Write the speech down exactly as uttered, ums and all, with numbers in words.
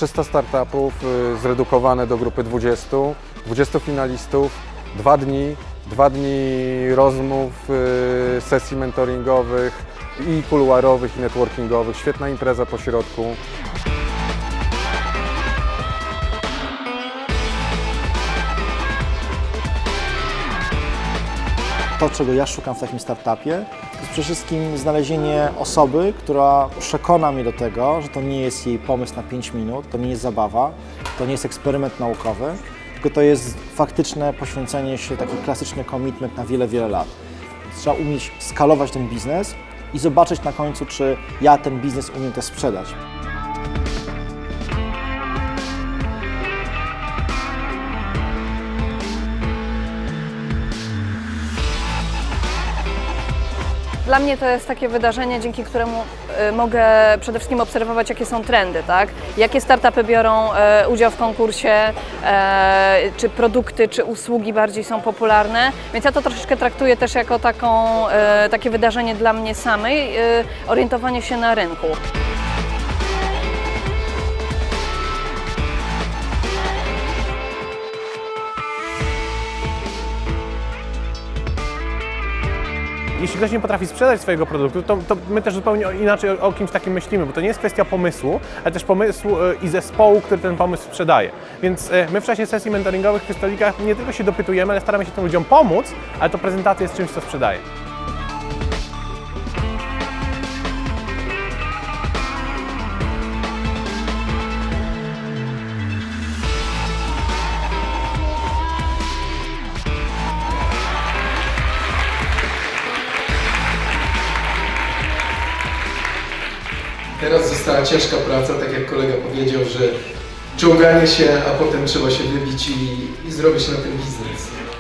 trzysta startupów zredukowane do grupy dwudziestu, dwudziestu finalistów, dwa dni, dwa dni rozmów, sesji mentoringowych i kuluarowych, i networkingowych, świetna impreza po środku. To, czego ja szukam w takim startupie, to jest przede wszystkim znalezienie osoby, która przekona mnie do tego, że to nie jest jej pomysł na pięć minut, to nie jest zabawa, to nie jest eksperyment naukowy, tylko to jest faktyczne poświęcenie się, taki klasyczny commitment na wiele, wiele lat. Trzeba umieć skalować ten biznes i zobaczyć na końcu, czy ja ten biznes umiem też sprzedać. Dla mnie to jest takie wydarzenie, dzięki któremu y, mogę przede wszystkim obserwować, jakie są trendy, tak? Jakie startupy biorą y, udział w konkursie, y, czy produkty, czy usługi bardziej są popularne. Więc ja to troszeczkę traktuję też jako taką, y, takie wydarzenie dla mnie samej, y, orientowanie się na rynku. Jeśli ktoś nie potrafi sprzedać swojego produktu, to, to my też zupełnie inaczej o, o kimś takim myślimy, bo to nie jest kwestia pomysłu, ale też pomysłu i zespołu, który ten pomysł sprzedaje. Więc my w czasie sesji mentoringowych przy stolikach nie tylko się dopytujemy, ale staramy się tym ludziom pomóc, ale to prezentacja jest czymś, co sprzedaje. Teraz została ciężka praca, tak jak kolega powiedział, że ciąganie się, a potem trzeba się wybić i, i zrobić na tym biznes.